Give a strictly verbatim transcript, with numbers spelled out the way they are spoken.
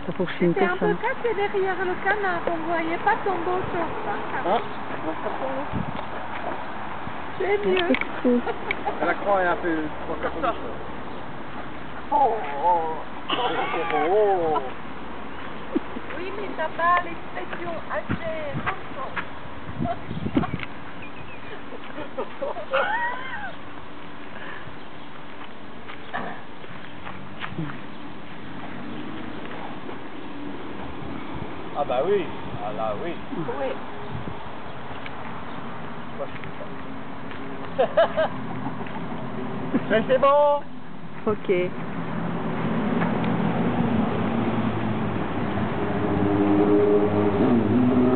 Ça fonctionne C'était pas un ça. peu caché derrière le canard, on ne voyait pas ton beau short. Hein? C'est mieux. La croix est un peu trop catholique. Oh, oh, oh. Oui, mais t'as pas l'expression assez forte. Ah bah oui, ah là oui. Oui. Mais c'est bon. Ok. Mmh.